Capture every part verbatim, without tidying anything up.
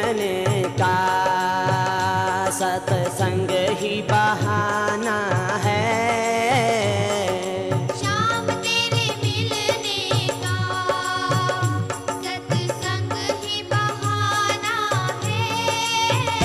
मिलने का सत्संग ही बहाना है। शाम तेरे मिलने का सत्संग ही बहाना है।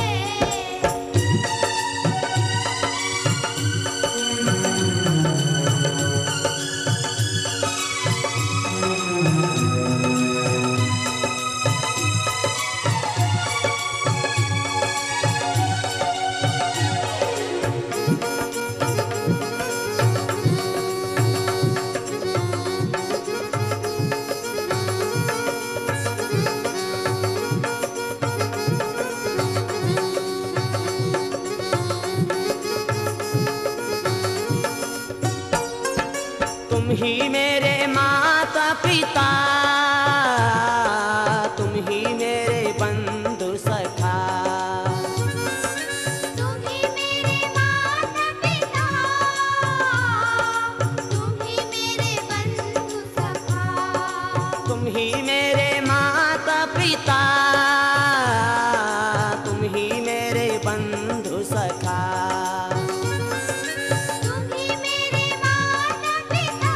तुम ही मेरे माता पिता, तुम ही मेरे बंधु सखा। तुम ही मेरे माता पिता, तुम ही मेरे बंधु सखा। तुम ही मेरे माता पिता, तुम ही मेरे बंधु सखा। तुम ही मेरे माता पिता,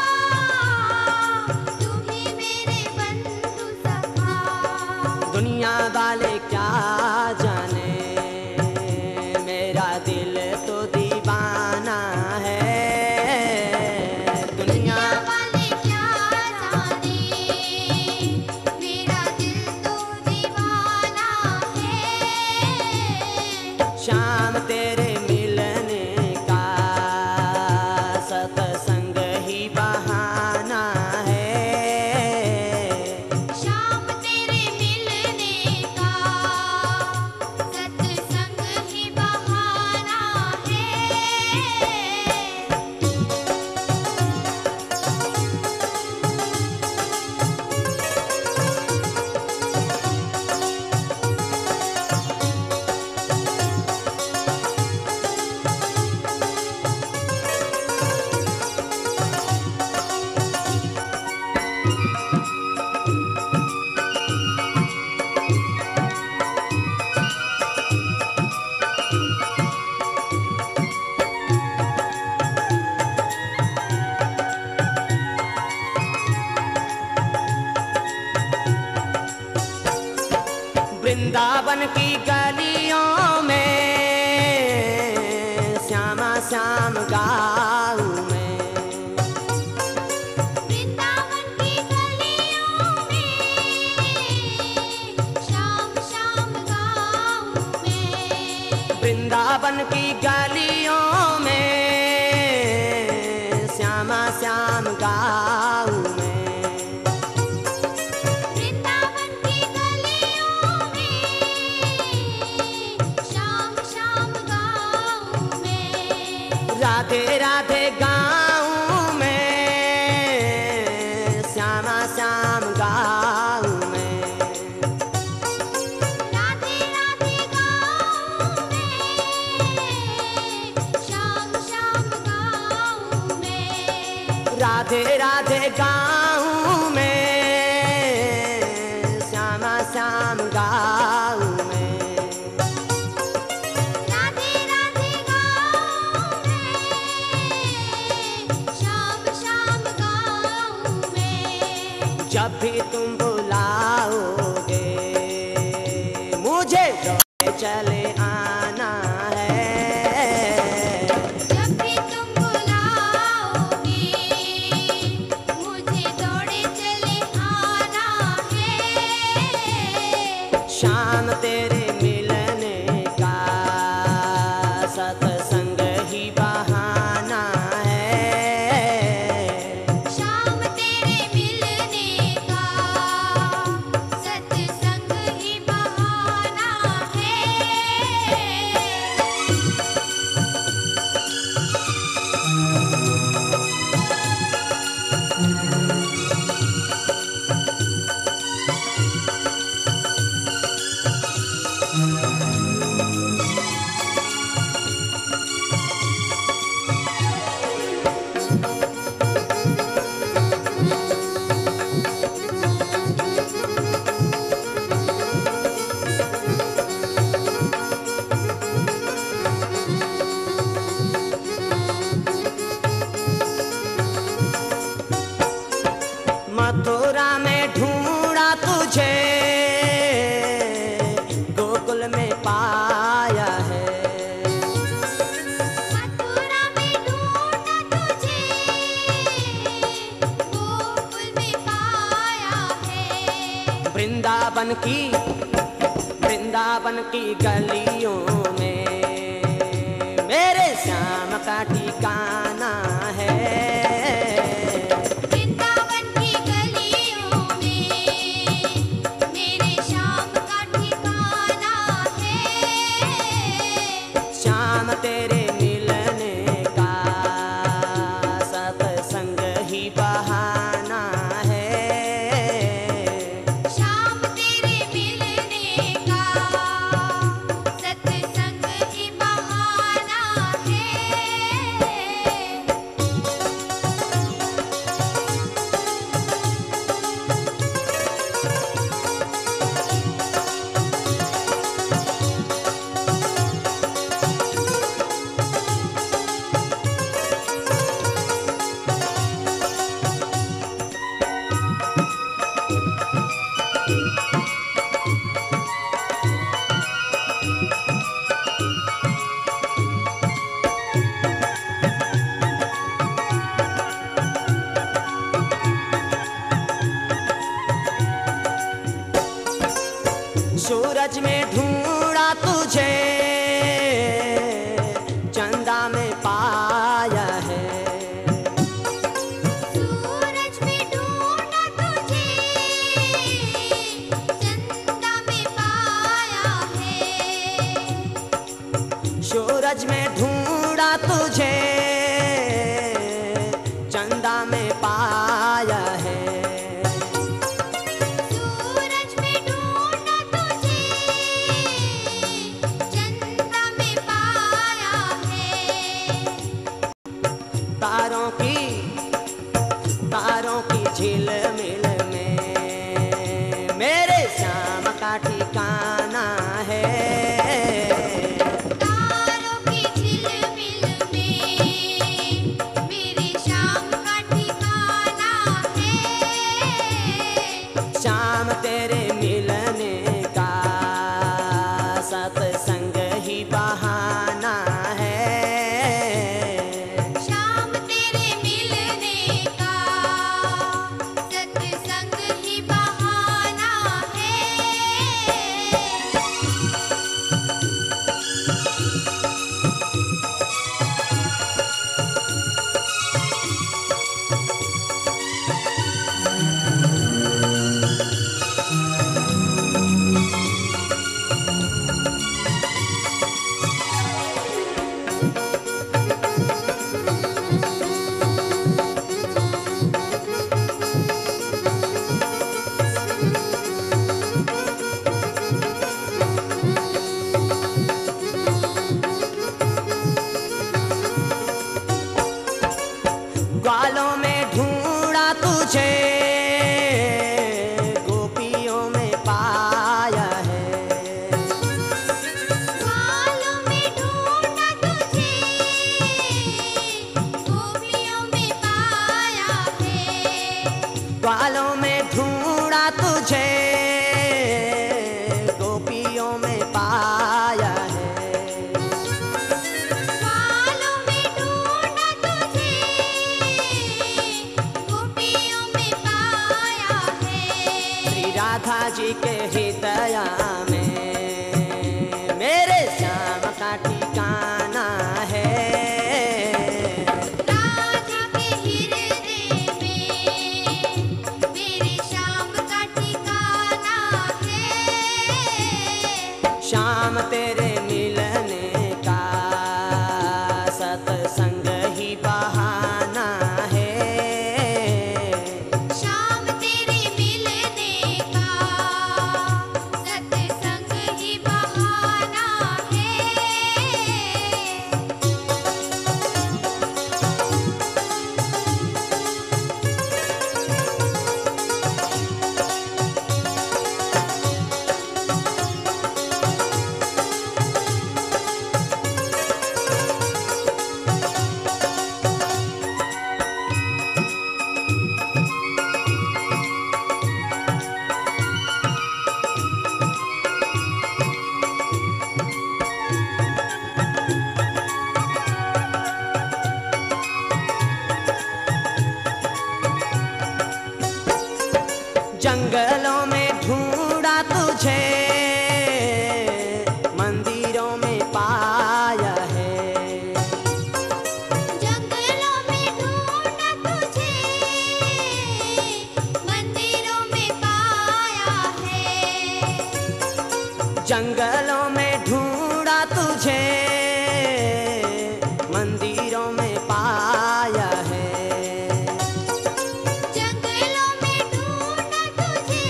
तुम ही मेरे बंधु सखा। दुनिया वाले क्या जाने, मेरा दिल तो दीवाना है। दुनिया वाले क्या जाने, मेरा दिल तो दीवाना है। शाम तेरे मिलने का सत्संग ही बहाना है। शाम तेरे मिलने का सत्संग ही बहाना है। वृंदावन की गलियों में श्यामा श्याम गाऊं मैं। वृंदावन की गलियों में शाम शाम गाऊं मैं। वृंदावन की गलियों में श्यामा श्याम गाऊं मैं। वृंदावन की गलियों में शाम शाम गाऊं मैं। राधे राधे गाऊं मैं, श्यामा श्याम गाऊं मैं। राधे राधे गाऊं मैं, शाम शाम गाऊं मैं। राधे राधे गाऊं मैं, श्यामा श्याम गाऊं मैं। राधे राधे गाऊं मैं, शाम शाम गाऊं मैं। जब भी तुम बुलाओगे मुझे दौड़े चले आना है। जब भी तुम बुलाओगे मुझे दौड़े चले आना है। शाम तेरे मिलने का सत्संग ही बहाना है। शाम तेरे मिलने का सत्संग ही बहाना है। वृंदावन की वृंदावन की गलियों में मेरे श्याम का ठिकाना है। वृंदावन की गलियों में मेरे श्याम का ठिकाना है। श्याम तेरे मिलने का सत्संग ही बहाना है। श्याम तेरे मिलने का सत्संग ही बहाना है। सूरज में ढूंढा तुझे चंदा में पाया है। सूरज में ढूंढा तुझे चंदा में पाया है। सूरज में ढूंढा तुझे चंदा में पाया है। सूरज में ढूंढा तुझे चंदा में पाया है। तारों की तारों की झिलमिल में मेरे श्याम का ठिकाना है। तारों की झिलमिल में मेरे श्याम का ठिकाना है। श्याम तेरे मिलने का सत्संग ही बहाना है। श्याम तेरे मिलने का सत्संग ही बहाना है। ग्वालों में ढूंढा तुझे गोपियों में पाया है। ग्वालों में ढूंढा तुझे गोपियों में पाया है। ग्वालों में ढूंढा तुझे गोपियों में पाया है। ग्वालों में ढूंढा तुझे गोपियों में पाया है। श्री राधा जी के हृदय में मेरे श्याम का ठिकाना है। राधा के हृदय में मेरे श्याम का ठिकाना है। श्याम तेरे मिलने का सत्संग ही बहाना है। श्याम तेरे मिलने का सत्संग ही बहाना है। जंगलों में ढूंढा तुझे, मंदिरों में पाया है। जंगलों में ढूंढा तुझे,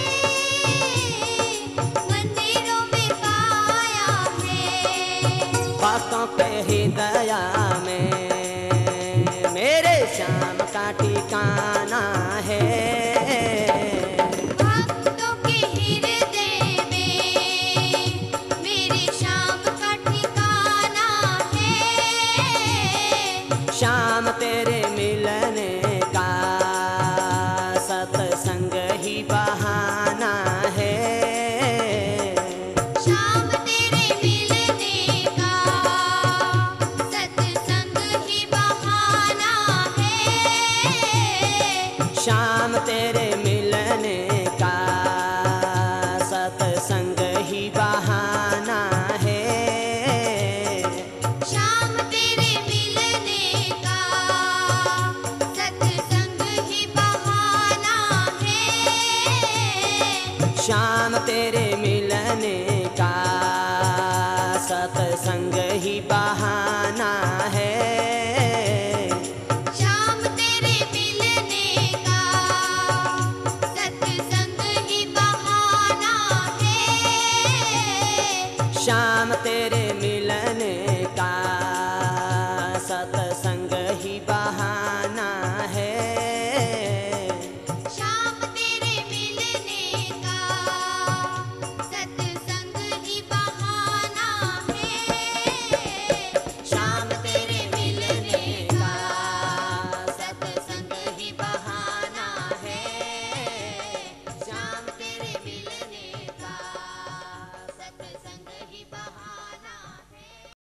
मंदिरों में पाया है। बातों पे ही दया में मेरे श्याम का ठिकाना है। भक्तों के हृदय में मेरे श्याम का ठिकाना है। श्याम तेरे मिलने का सत्संग ही बहाना है। श्याम तेरे मिलने का सत्संग ही बहाना है। श्याम तेरे मिलने का सत्संग ही बहाना है। श्याम तेरे मिलने का सत्संग ही बहाना है। श्याम तेरे मिलने का सत्संग